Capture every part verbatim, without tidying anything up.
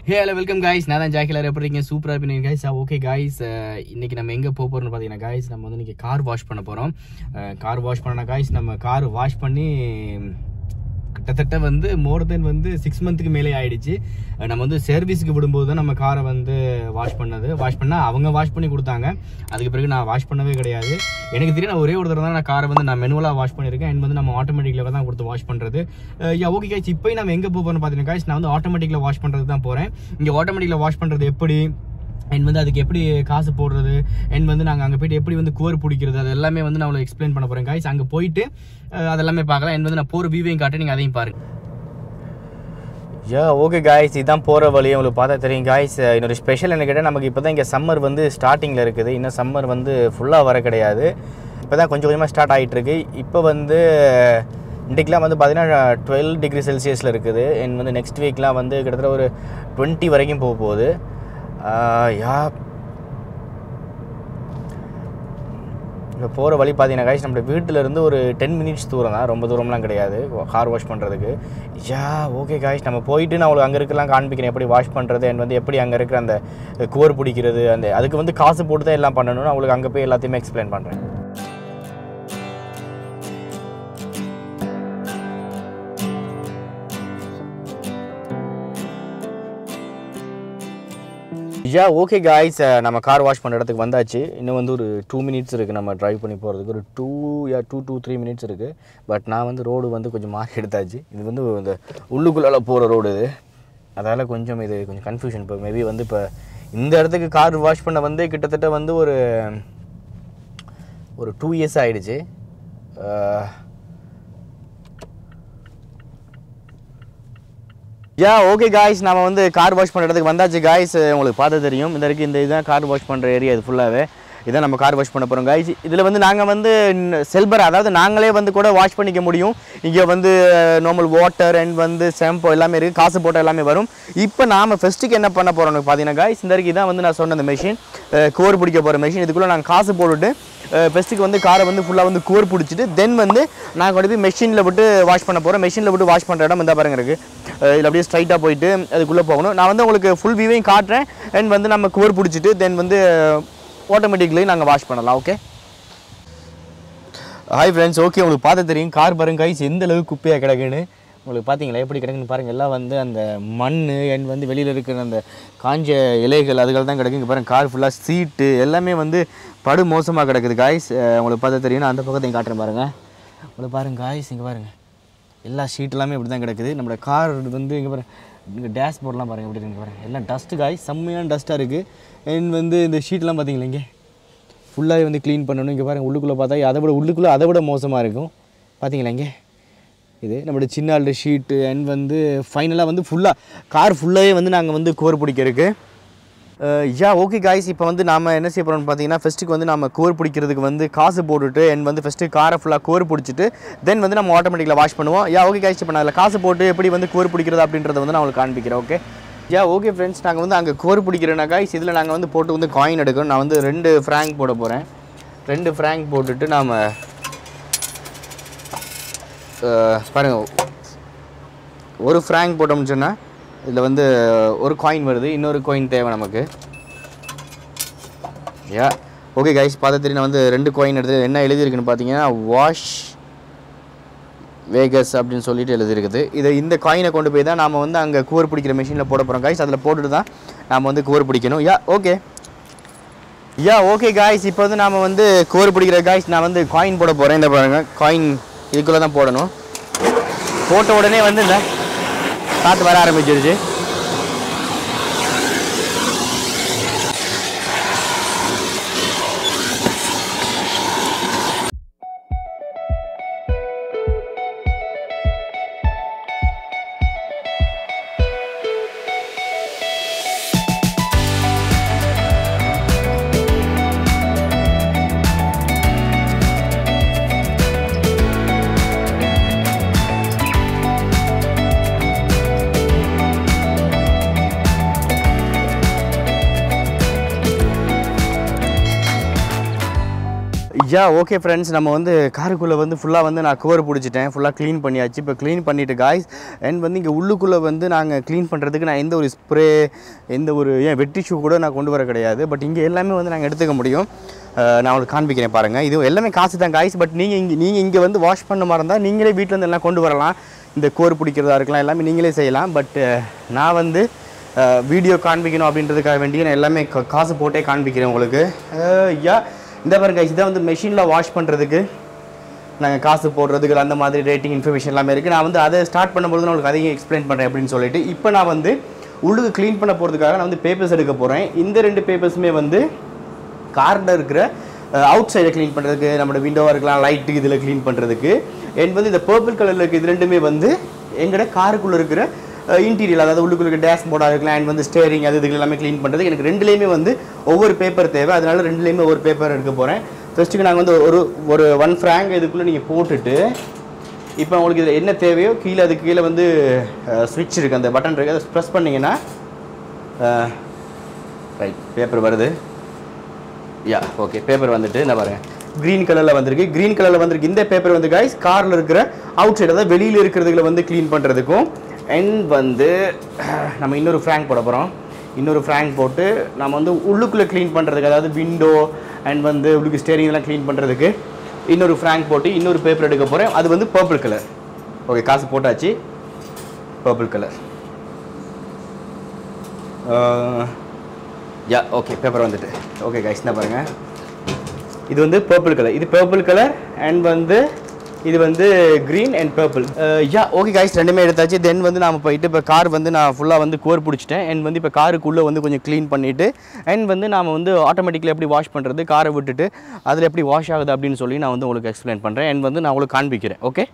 Hey, hello, welcome guys. நான் தான் ஜாக்கிலர். எப்படி இருக்கீங்க? சூப்பரா இருப்பீங்க guys. ஓகே guys, இன்னைக்கு நம்ம எங்க போக போறோம்னு பாத்தீங்கன்னா guys, நம்ம வந்து இன்னைக்கு கார் வாஷ் பண்ண போறோம். கார் வாஷ் பண்ணனா guys, நம்ம கார் வாஷ் பண்ணி கிட்டத்தட்ட வந்து மோர் தென் வந்து சிக்ஸ் மந்த்துக்கு மேலே ஆயிடுச்சு. நம்ம வந்து சர்வீஸுக்கு விடும்போது தான் நம்ம காரை வந்து வாஷ் பண்ணது. வாஷ் பண்ணால் அவங்க வாஷ் பண்ணி கொடுத்தாங்க. அதுக்கு பிறகு நான் வாஷ் பண்ணவே கிடையாது. எனக்கு தெரியும், நான் ஒரே ஒரு தடவை தான் நான் காரை வந்து நான் மெனுவலாக வாஷ் பண்ணியிருக்கேன். அண்ட் வந்து நம்ம ஆட்டோமேட்டிக்கில் தான் கொடுத்து வாஷ் பண்ணுறது. யா ஓகே காய்ச்சி, இப்போ நம்ம எங்கே போகிறோம்னு பார்த்தீங்கன்னா காய்ச்சி, நான் வந்து ஆட்டோமேட்டிக்கில் வாஷ் பண்ணுறது தான் போகிறேன். இங்கே ஆட்டோமேட்டிக்கில் வாஷ் பண்ணுறது எப்படி, அண்ட் வந்து அதுக்கு எப்படி காசு போடுறது, அண்ட் வந்து நாங்கள் அங்கே போய்ட்டு எப்படி வந்து குவர் பிடிக்கிறது, அது எல்லாமே வந்து நான் உங்களுக்கு எக்ஸ்பிளைன் பண்ண போகிறேன் காய்ஸ். அங்கே போயிட்டு அதெல்லாமே பார்க்கலாம். அண்ட் வந்து நான் போகிற வியூவையும் காட்ட, நீங்கள் அதையும் பாருங்க. யா ஓகே காய்ஸ், இதுதான் போகிற வழி. உங்களுக்கு பார்த்தா தெரியும் காய்ஸ். இன்னொரு ஸ்பெஷல் என்ன கேட்டால், நமக்கு இப்போ தான் இங்கே சம்மர் வந்து ஸ்டார்டிங்கில் இருக்குது. இன்னும் சம்மர் வந்து ஃபுல்லாக வர கிடையாது. இப்போ தான் கொஞ்சம் கொஞ்சமாக ஸ்டார்ட் ஆகிட்டுருக்கு. இப்போ வந்து இன்றைக்கெலாம் வந்து பார்த்தீங்கன்னா டுவெல் டிகிரி செல்சியஸில் இருக்குது. அண்ட் வந்து நெக்ஸ்ட் வீக்லாம் வந்து கிட்டத்தட்ட ஒரு டுவெண்ட்டி வரைக்கும் போக போகுது. யா இப்போ போகிற வழி பார்த்தீங்கன்னா காய்ஸ், நம்ம வீட்டிலேருந்து ஒரு டென் மினிட்ஸ் தூரம் தான், ரொம்ப தூரம்லாம் கிடையாது கார் வாஷ் பண்ணுறதுக்கு. யா ஓகே காய்ஸ், நம்ம போயிட்டு நான் உங்களுக்கு அங்கே இருக்கலாம் காண்பிக்கிறேன் எப்படி வாஷ் பண்ணுறது, அண்ட் வந்து எப்படி அங்கே இருக்கிற அந்த குவர் பிடிக்கிறது, அந்த அதுக்கு வந்து காசு போட்டு தான் எல்லாம் பண்ணணும்னு அவங்களுக்கு அங்கே போய் எல்லாத்தையுமே எக்ஸ்பிளைன் பண்ணுறேன். யா ஓகே காய்ஸ், நம்ம கார் வாஷ் பண்ணுற இடத்துக்கு வந்தாச்சு. இன்னும் வந்து ஒரு டூ மினிட்ஸ் இருக்குது நம்ம ட்ரைவ் பண்ணி போகிறதுக்கு. ஒரு two yeah two two three minutes இருக்குது. பட் நான் வந்து ரோடு வந்து கொஞ்சம் மாறி எடுத்தாச்சு. இது வந்து இந்த உள்ளுக்குள்ளால போகிற ரோடு இது, அதால் கொஞ்சம் இது கொஞ்சம் கன்ஃபியூஷன். இப்போ மேபி வந்து இப்போ இந்த இடத்துக்கு கார் வாஷ் பண்ண வந்து கிட்டத்தட்ட வந்து ஒரு ஒரு டூ இயர்ஸ் ஆகிடுச்சு. யா ஓகே காய்ஸ், நம்ம வந்து கார் வாஷ் பண்ணுறதுக்கு வந்தாச்சு காய்ஸ். உங்களுக்கு பார்த்து தெரியும், இந்த இருக்குது இந்த இதுதான் கார் வாஷ் பண்ணுற ஏரியா. இது ஃபுல்லாகவே இதான் நம்ம கார் வாஷ் பண்ண போகிறோம் காய்ஸ். இதில் வந்து நாங்கள் வந்து செல்பர், அதாவது நாங்களே வந்து கூட வாஷ் பண்ணிக்க முடியும். இங்கே வந்து நார்மல் வாட்டர் அண்ட் வந்து ஷாம்பு எல்லாமே இருக்குது, காசு போட்டால் எல்லாமே வரும். இப்போ நாம் ஃபஸ்ட்டுக்கு என்ன பண்ண போகிறோம்னு பார்த்தீங்கன்னா காய்ஸ், இந்த இருக்குது இதான் வந்து நான் சொன்ன அந்த மெஷின், கோர் பிடிக்க போகிற மெஷின். இதுக்குள்ளே நாங்கள் காசு போட்டுவிட்டு ஃபஸ்ட்டுக்கு வந்து காரை வந்து ஃபுல்லாக வந்து கோர் பிடிச்சிட்டு தென் வந்து நாங்கள் கொண்டு போய் மெஷினில் விட்டு வாஷ் பண்ண போகிறோம். மெஷினில் விட்டு வாஷ் பண்ணுற இடம் இந்த பாருங்க இருக்குது. இதில் அப்படியே ஸ்ட்ரைட்டாக போயிட்டு அதுக்குள்ளே போகணும். நான் வந்து உங்களுக்கு ஃபுல் வியூவையும் காட்டுறேன். அண்ட் வந்து நம்ம கோர் பிடிச்சிட்டு தென் வந்து ஆட்டோமேட்டிக்லி நாங்கள் வாஷ் பண்ணலாம். Okay hi friends. ஓகே, உங்களுக்கு பார்த்து தெரியும் கார் பாருங்க கைஸ் எந்த அளவுக்கு குப்பையாக கிடக்குன்னு. உங்களுக்கு பார்த்தீங்களா எப்படி கிடக்குன்னு பாருங்கள். எல்லாம் வந்து அந்த மண் அண்ட் வந்து வெளியில் இருக்கிற அந்த காஞ்ச இலைகள் அதுகள் தான் கிடக்கு. இங்கே பாருங்கள் கார் ஃபுல்லாக சீட்டு எல்லாமே வந்து படு மோசமாக கிடக்குது காய்ஸ். உங்களுக்கு பார்த்து தெரியும், நான் அந்த பக்கத்தையும் காட்டுறேன் பாருங்கள். உங்களுக்கு பாருங்கள் காய்ஸ், இங்கே பாருங்கள் எல்லா ஷீட் எல்லாமே இப்படி தான் கிடக்குது. நம்மளோட கார் வந்து இங்கே பாருங்கள், இங்கே டேஷ் போர்டெலாம் பாருங்கள் எப்படி இருக்கு பாருங்கள். எல்லாம் டஸ்ட்டு காய்ஸ், செம்மையான டஸ்ட்டாக இருக்குது. அண்ட் வந்து இந்த ஷீட்லாம் பார்த்தீங்களா இங்கே ஃபுல்லாகவே வந்து க்ளீன் பண்ணணும். இங்கே பாருங்கள் உள்ளுக்குள்ளே பார்த்தா அதை விட உள்ளுக்குள்ளே அதை விட மோசமாக இருக்கும். பார்த்தீங்களா இங்கே இது நம்மளோட சின்ன ஆல்டு ஷீட்டு. அண்ட் வந்து ஃபைனலாக வந்து ஃபுல்லாக கார் ஃபுல்லாகவே வந்து நாங்கள் வந்து கோர் பிடிக்கிறதுக்கு. யா ஓகே காய்ஸ், இப்போ வந்து நாம் என்ன செய்ய போகிறோம்னு பார்த்தீங்கன்னா, ஃபஸ்ட்டுக்கு வந்து நம்ம கோர் பிடிக்கிறதுக்கு வந்து காசு போட்டுட்டு அண்ட் வந்து ஃபஸ்ட்டு காரை ஃபுல்லாக கோர் பிடிச்சிட்டு தென் வந்து நம்ம ஆட்டோமேட்டிக்கில் வாஷ் பண்ணுவோம். யா ஓகே காய்ஸ், இப்போ நான் அதில் காசு போட்டு எப்படி வந்து கோர் பிடிக்கிறது அப்படின்றத வந்து நான் உங்களுக்கு காண்பிக்கிறேன். ஓகே யா ஓகே ஃப்ரெண்ட்ஸ், நாங்கள் வந்து அங்கே கோர் பிடிக்கிறேன்னா காய்ஸ், இதில் நாங்கள் வந்து போட்டு வந்து காயின் எடுக்கணும். நான் வந்து ரெண்டு ஃப்ராங்க் போட போகிறேன். ரெண்டு ஃப்ராங்க் போட்டுட்டு நாம் பாருங்கள், ஒரு ஃப்ராங்க் போட்டோம்னு சொன்னால் இதில் வந்து ஒரு காயின் வருது, இன்னொரு காயின் தேவை நமக்கு. யா ஓகே கைஸ், பார்த்து தெரியும் நான் வந்து ரெண்டு காயின் எடுத்து என்ன எழுதியிருக்குன்னு பார்த்தீங்கன்னா வாஷ் வேகஸ் அப்படின்னு சொல்லிட்டு எழுதியிருக்குது. இதை இந்த காயினை கொண்டு போய் தான் நாம் வந்து அங்கே கூர் பிடிக்கிற மிஷினில் போட போகிறோம் காய்ஸ். அதில் போட்டுட்டு தான் நாம் வந்து கூர் பிடிக்கணும். Yeah okay yeah okay guys, இப்போ வந்து நாம் வந்து கூர் பிடிக்கிற காய்ஸ் நான் வந்து காயின் போட போகிறேன். இந்த பாருங்கள் காயின் இதுக்குள்ளே தான் போடணும். போட்ட உடனே வந்து இந்த காற்று வர ஆரம்பிச்சிருச்சு. யா ஓகே ஃப்ரெண்ட்ஸ், நம்ம வந்து காருக்குள்ளே வந்து ஃபுல்லாக வந்து நான் கவர் பிடிச்சிட்டேன், ஃபுல்லாக க்ளீன் பண்ணியாச்சு. இப்போ க்ளீன் பண்ணிவிட்டு காய்ஸ் அண்ட் வந்து இங்கே உள்ளுக்குள்ளே வந்து நாங்கள் க்ளீன் பண்ணுறதுக்கு நான் எந்த ஒரு ஸ்ப்ரே எந்த ஒரு ஏன் வெட்டி ஷூ கூட நான் கொண்டு வர கிடையாது. பட் இங்கே எல்லாமே வந்து நாங்கள் எடுத்துக்க முடியும். நான் உங்களுக்கு காண்பிக்கிறேன் பாருங்கள். இது எல்லாமே காசு தான் காய்ஸ். பட் நீங்கள் இங்கே நீங்கள் இங்கே வந்து வாஷ் பண்ண மாதிரி இருந்தால் நீங்களே வீட்டில் வந்து எல்லாம் கொண்டு வரலாம். இந்த கோர் பிடிக்கிறதா இருக்கலாம், எல்லாமே நீங்களே செய்யலாம். பட் நான் வந்து வீடியோ காண்பிக்கணும் அப்படின்றதுக்காக வேண்டிய நான் எல்லாமே காசு போட்டே காண்பிக்கிறேன் உங்களுக்கு. யா இந்த பாருங்க கைஸ், இதான் வந்து மெஷினில் வாஷ் பண்ணுறதுக்கு நாங்கள் காசு போடுறதுக்கு அந்த மாதிரி ரேட்டிங் இன்ஃபர்மேஷன் எல்லாமே இருக்குது. நான் வந்து அதை ஸ்டார்ட் பண்ணும்போது நான் உங்களுக்கு அதையும் எக்ஸ்பிளைன் பண்ணுறேன் அப்படின்னு சொல்லிட்டு இப்போ நான் வந்து உள்ளுக்கு க்ளீன் பண்ண போகிறதுக்காக நான் வந்து பேப்பர்ஸ் எடுக்க போகிறேன். இந்த ரெண்டு பேப்பர்ஸுமே வந்து காரில் இருக்கிற அவுட் சைடை க்ளீன் பண்ணுறதுக்கு, நம்மளோட விண்டோவாக இருக்கலாம், லைட்டு இதில் க்ளீன் பண்ணுறதுக்கு. அண்ட் வந்து இந்த பர்பிள் கலரில் இருக்குது இது ரெண்டுமே வந்து எங்களோட காருக்குள்ளே இருக்கிற இன்டீரியர், அதாவது உள்ளுக்குள்ள இருக்க டேஷ் போர்டாக இருக்கலாம் அண்ட் வந்து ஸ்டேரிங் அது இதுக்கு எல்லாமே க்ளீன் பண்ணுறது. எனக்கு ரெண்டுலேயுமே வந்து ஒவ்வொரு பேப்பர் தேவை, அதனால ரெண்டுலேயுமே ஒவ்வொரு பேப்பர் எடுக்க போகிறேன். ஃபஸ்ட்டுக்கு நாங்கள் வந்து ஒரு ஒரு ஒன் ஃப்ராங்க் இதுக்குள்ளே நீங்கள் போட்டுட்டு இப்போ உங்களுக்கு இதில் என்ன தேவையோ கீழே அதுக்கு கீழே வந்து ஸ்விட்ச் இருக்குது, அந்த பட்டன் இருக்குது, அதை ப்ரெஸ் பண்ணிங்கன்னா ரைட் பேப்பர் வருது. யா ஓகே, பேப்பர் வந்துட்டு என்ன பாருங்கள் க்ரீன் கலரில் வந்திருக்கு. க்ரீன் கலரில் வந்திருக்கு இந்த பேப்பர் வந்து காய்ஸ் காரில் இருக்கிற அவுட் சைடு, அதாவது வெளியில் இருக்கிறதுல வந்து க்ளீன் பண்ணுறதுக்கும். அண்ட் வந்து நம்ம இன்னொரு ஃப்ராங்க் போட போகிறோம். இன்னொரு ஃப்ராங்க் போட்டு நம்ம வந்து உள்ளுக்குள்ளே க்ளீன் பண்ணுறதுக்கு, அதாவது விண்டோ அண்ட் வந்து உள்ளுக்கு ஸ்டேரிங் எல்லாம் க்ளீன் பண்ணுறதுக்கு இன்னொரு ஃப்ராங்க் போட்டு இன்னொரு பேப்பர் எடுக்க போகிறேன். அது வந்து பர்பிள் கலர். ஓகே, காசு போட்டாச்சு. Purple colour. Yeah okay, paper வந்துட்டு. ஓகே கைஸ், என்ன பாருங்கள், இது வந்து பர்பிள் கலர், இது பர்பிள் கலர் அண்ட் வந்து இது வந்து green and purple. Yeah okay guys, ரெண்டுமே எடுத்தாச்சு. தென் வந்து நாம் போயிட்டு இப்போ கார் வந்து நான் ஃபுல்லாக வந்து கோர் பிடிச்சிட்டேன். அண்ட் வந்து இப்போ காருக்குள்ளே வந்து கொஞ்சம் க்ளீன் பண்ணிவிட்டு அண்ட் வந்து நாம் வந்து ஆட்டோமேட்டிக்கில் எப்படி வாஷ் பண்ணுறது, காரை விட்டுட்டு அதில் எப்படி வாஷ் ஆகுது அப்படின்னு சொல்லி நான் வந்து உங்களுக்கு எக்ஸ்பிளைன் பண்ணுறேன். அண்ட் வந்து நான் உங்களுக்கு காண்பிக்கிறேன். ஓகே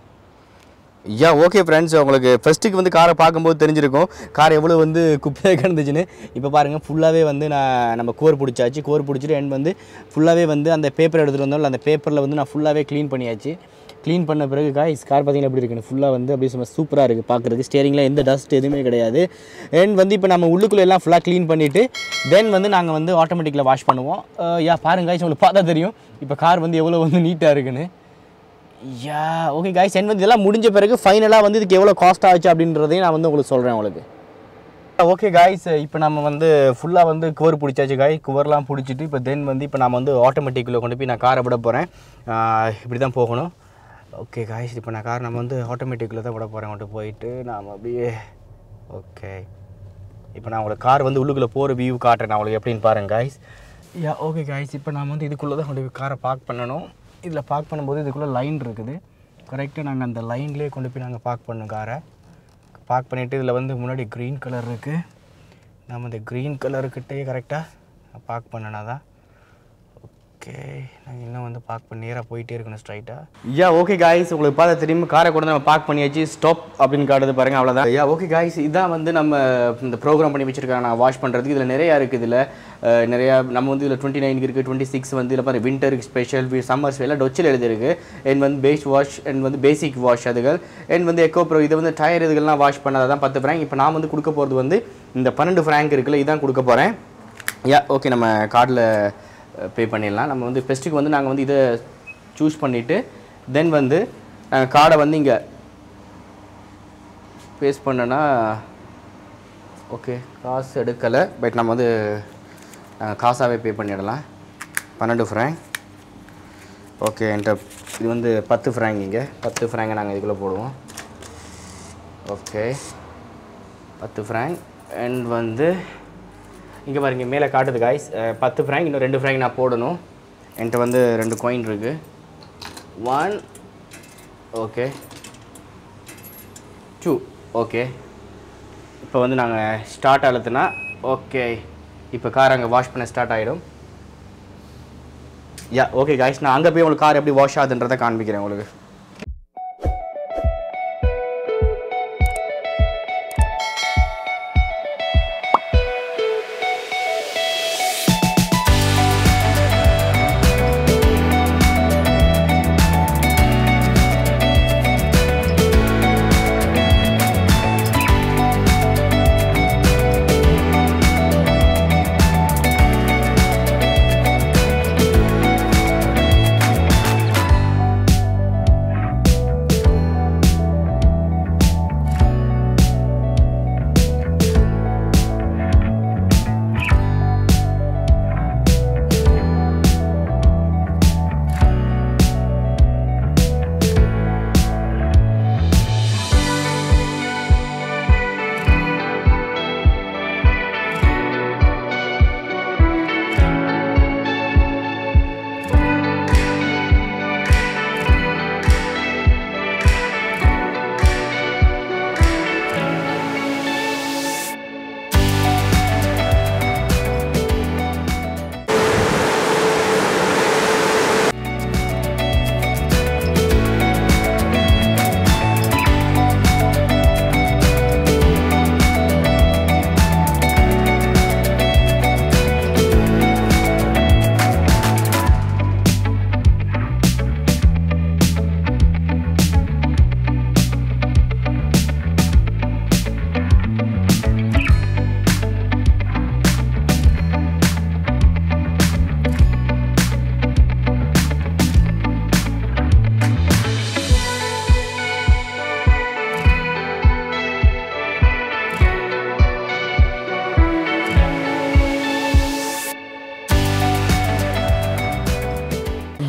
யா ஓகே ஃப்ரெண்ட்ஸ், உங்களுக்கு ஃபஸ்ட்டுக்கு வந்து காரை பார்க்கும்போது தெரிஞ்சிருக்கும் கார் எவ்வளோ வந்து குப்பையாக கிடந்துச்சுன்னு. இப்போ பாருங்கள் ஃபுல்லாகவே வந்து நான் நம்ம கோர் பிடிச்சாச்சு. கோர் பிடிச்சிட்டு அண்ட் வந்து ஃபுல்லாகவே வந்து அந்த பேப்பர் எடுத்துகிட்டு வந்தோம், அந்த பேப்பரில் வந்து நான் ஃபுல்லாகவே க்ளீன் பண்ணியாச்சு. க்ளீன் பண்ண பிறகு காய்ஸ் கார் பார்த்திங்கன்னா எப்படி இருக்குன்னு ஃபுல்லாக வந்து அப்படியே சும்மா சூப்பராக இருக்குது பார்க்குறதுக்கு. ஸ்டேரிங்கில் எந்த டஸ்ட் எதுவுமே கிடையாது. அண்ட் வந்து இப்போ நம்ம உள்ளுக்குள்ளே எல்லாம் ஃபுல்லாக க்ளீன் பண்ணிவிட்டு தென் வந்து நாங்கள் வந்து ஆட்டோமேட்டிக்கில் வாஷ் பண்ணுவோம். யா பாருங்க காய்ஸ், உங்களுக்கு பார்த்தா தெரியும் இப்போ கார் வந்து எவ்வளோ வந்து நீட்டாக இருக்குன்னு. யா ஓகே காய்ஸ், அண்ட் வந்து இதெல்லாம் முடிஞ்ச பிறகு ஃபைனலாக வந்து இதுக்கு எவ்வளோ காஸ்ட் ஆச்சு அப்படின்றதையும் நான் வந்து உங்களுக்கு சொல்கிறேன் உங்களுக்கு. ஓகே காய்ஸ், இப்போ நம்ம வந்து ஃபுல்லாக வந்து கவர் பிடிச்சாச்சு காய். கவர்லாம் பிடிச்சிட்டு இப்போ தென் வந்து இப்போ நம்ம வந்து ஆட்டோமேட்டிக்கில் கொண்டு போய் நான் காரை விட போகிறேன். இப்படி தான் போகணும். ஓகே காய்ஸ், இப்போ நான் கார் நம்ம வந்து ஆட்டோமேட்டிக்கில் தான் விட போகிறேன். கொண்டு போயிட்டு நாம் அப்படியே ஓகே இப்போ நான் உங்களுக்கு கார் வந்து உள்ளுக்குள்ளே போகிற வியூ காட்டுறேன் நான் உங்களுக்கு எப்படின்னு பாருங்கள் காய்ஸ். யா ஓகே காய்ஸ், இப்போ நான் வந்து இதுக்குள்ளே தான் கொண்டு போய் காரை பார்க் பண்ணணும். இதில் பார்க் பண்ணும்போது இதுக்குள்ளே லைன் இருக்குது. கரெக்டாக நாங்கள் அந்த லைன்லேயே கொண்டு போய் நாங்கள் பார்க் பண்ணோம் காரை. பார்க் பண்ணிவிட்டு இதில் வந்து முன்னாடி க்ரீன் கலர் இருக்குது. நம்ம இந்த க்ரீன் கலருக்கிட்டே கரெக்டாக பார்க் பண்ணனா தான் ஓகே. நாங்கள் இன்னும் வந்து பார்க் பண்ணி நேராக போயிட்டே இருக்கணும் ஸ்ட்ரைட்டாக. யா ஓகே காய்ஸ், உங்களுக்கு பார்த்தா தெரியும் காரை கூட நம்ம பார்க் பண்ணியாச்சு. ஸ்டாப் அப்படின்னு காட்டுது பாருங்கள், அவ்வளோதான். யா ஓகே காய்ஸ், இதான் வந்து நம்ம இந்த ப்ரோக்ராம் பண்ணி வச்சுருக்காங்க நான் வாஷ் பண்ணுறதுக்கு. இதில் நிறையா இருக்குது. இதில் நிறையா நம்ம வந்து இதில் டுவெண்ட்டி நைனுக்கு இருக்குது, டுவெண்ட்டி சிக்ஸ் வந்து இதில் பாருங்கள் விண்டருக்கு ஸ்பெஷல், சம்மர்ஸ் எல்லாம் டொச்சில் எழுதிருக்கு. அண்ட் வந்து பேஸ் வாஷ் அண்ட் வந்து பேசிக் வாஷ் அதுகள் அண்ட் வந்து எக்கோ ப்ரோ இது வந்து டயர் இதுகள்லாம் வாஷ் பண்ணாதான் பத்து ஃப்ராங்க். இப்போ நான் வந்து கொடுக்க போகிறது வந்து இந்த பன்னெண்டு ஃப்ராங்க் இருக்குல்ல, இதான் கொடுக்க போகிறேன். யா ஓகே, நம்ம கார்டில் பே பண்ணிடலாம். நம்ம வந்து ஃபெஸ்ட்டுக்கு வந்து நாங்கள் வந்து இதை சூஸ் பண்ணிவிட்டு தென் வந்து நாங்கள் கார்டை வந்து இங்கே பேஸ் பண்ணோன்னா ஓகே காசு எடுக்கலை. பட் நம்ம வந்து காசாகவே பே பண்ணிடலாம். பன்னெண்டு ஃப்ராங்க் ஓகே. என்கிட்ட இது வந்து பத்து ஃப்ராங்க், இங்கே பத்து ஃப்ராங்கை நாங்கள் இதுக்குள்ளே போடுவோம். ஓகே பத்து ஃப்ராங்க் அண்ட் வந்து இங்கே பாருங்க மேலே காட்டுது காய்ஸ் பத்து ஃப்ராங்க். இன்னும் ரெண்டு ஃப்ராங்க் நான் போடணும். என்கிட்ட வந்து ரெண்டு காயின் இருக்குது. One okay two okay. இப்போ வந்து நாங்கள் ஸ்டார்ட் அழுத்துனா ஓகே, இப்போ கார் அங்கே வாஷ் பண்ண ஸ்டார்ட் ஆகிடும். யா ஓகே காய்ஸ், நான் அங்கே போய் உங்களுக்கு கார் எப்படி வாஷ் ஆகுதுன்றதை காண்பிக்கிறேன் உங்களுக்கு.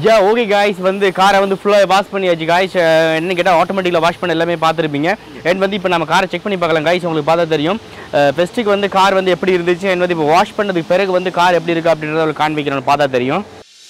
யா ஓகே காய்ஸ் வந்து காரை வந்து ஃபுல்லாக வாஷ் பண்ணியாச்சு காய்ஸ். என்ன கேட்டால் ஆட்டோமேட்டிக்கில் வாஷ் பண்ண எல்லாமே பார்த்துருப்பீங்க. அண்ட் வந்து இப்போ நம்ம காரை செக் பண்ணி பார்க்கலாம் காய்ஸ். உங்களுக்கு பார்த்தா தெரியும் ஃபெஸ்ட்டுக்கு வந்து கார் வந்து எப்படி இருந்துச்சு. அண்ட் வந்து இப்போ வாஷ் பண்ணதுக்கு பிறகு வந்து கார் எப்படி இருக்குது அப்படின்றத உங்களுக்கு காண்பிக்கிறோம், பார்த்தா தெரியும்.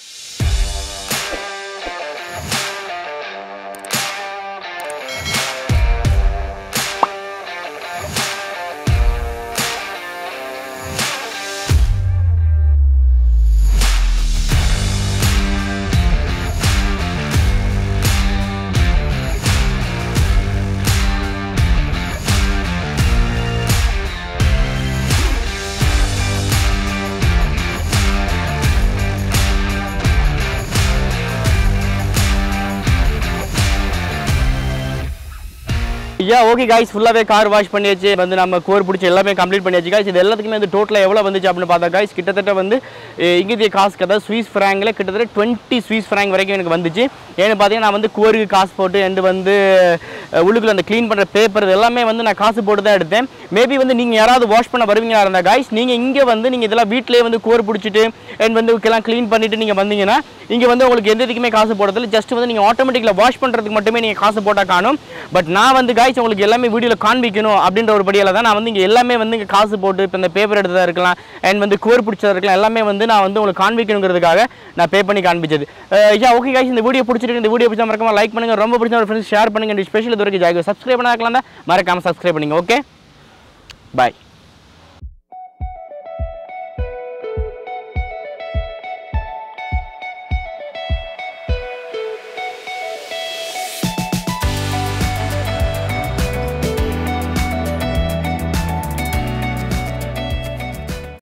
யா ஓகே காய்ஸ் ஃபுல்லாகவே கார் வாஷ் பண்ணியாச்சு. வந்து நம்ம கோர் பிடிச்சி எல்லாமே கம்ப்ளீட் பண்ணியாச்சு காய்ஸ். இது எல்லாத்துக்குமே வந்து டோட்டலாக எவ்வளோ வந்துச்சு அப்படின்னு பார்த்தா காய்ஸ் கிட்டத்தட்ட வந்து இங்கிருந்திய காசுக்கு அதாவது ஸ்வீஸ் ஃப்ராங்கில் கிட்டத்தட்ட டுவெண்ட்டி ஸ்வீஸ் ஃப்ராங்க் வரைக்கும் எனக்கு வந்துச்சு. ஏன்னு பார்த்தீங்கன்னா நான் வந்து கோருக்கு காசு போட்டு அண்ட் வந்து உள்ளுக்குள்ள அந்த க்ளீன் பண்ணுற பேப்பர் இது எல்லாமே வந்து நான் காசு போட்டு தான் எடுத்தேன். மேபி வந்து நீங்கள் யாராவது வாஷ் பண்ண வருவீங்களா இருந்தால் காய்ஸ் நீங்கள் இங்கே வந்து நீங்கள் இதெல்லாம் வீட்டிலேயே வந்து கோர் பிடிச்சிட்டு அண்ட் வந்து எல்லாம் க்ளீன் பண்ணிவிட்டு நீங்கள் வந்தீங்கன்னா இங்கே வந்து உங்களுக்கு எந்த இதுக்குமே காசு போடுறதில்ல. ஜஸ்ட் வந்து நீங்கள் ஆட்டோமேட்டிக்கில் வாஷ் பண்ணுறதுக்கு மட்டுமே நீங்கள் காசு போட்டால் காணும். பட் நான் வந்து காய்ஸ் உங்களுக்கு எல்லாமே வீடியோவில் காண்பிக்கணும் அப்படின்ற ஒரு படியால் தான் நான் வந்து இங்கே எல்லாமே வந்து இங்கே காசு போட்டு இப்போ இந்த பேப்பர் எடுத்ததாக இருக்கலாம் அண்ட் வந்து கோர் பிடிச்சதாக இருக்கலாம் எல்லாமே வந்து நான் வந்து உங்களுக்கு காண்பிக்கணுங்கிறதுக்காக நான் பே பண்ணி காண்பிச்சது. யா ஓகே காய்ஸ் இந்த வீடியோ பிடிச்சிட்டு இந்த வீடியோ பிடிச்சா மறக்காம லைக் பண்ணுங்கள், ரொம்ப பிடிச்ச ஒரு ஃப்ரெண்ட்ஸ் ஷேர் பண்ணுங்கள். ஸ்பெஷல் இது வரைக்கும் ஜாய் சப்ஸ்கிரைப் பண்ணாக்கலாம் மறக்காமல் சப்ஸ்கிரைப் பண்ணுங்கள். ஓகே பாய்.